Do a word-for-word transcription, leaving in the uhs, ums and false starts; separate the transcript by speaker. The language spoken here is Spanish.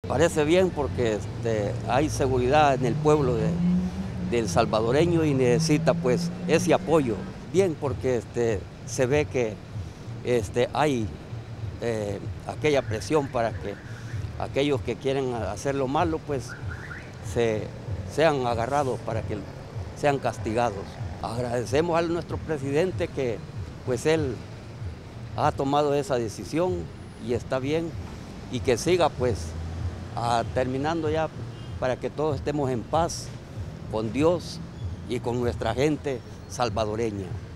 Speaker 1: parece bien porque este, hay seguridad en el pueblo de, del salvadoreño y necesita pues ese apoyo. Bien porque este, se ve que este, hay eh, aquella presión para que aquellos que quieren hacer lo malo pues se, sean agarrados para que sean castigados. Agradecemos a nuestro presidente que pues él ha tomado esa decisión y está bien y que siga pues a, terminando ya para que todos estemos en paz con Dios y con nuestra gente salvadoreña.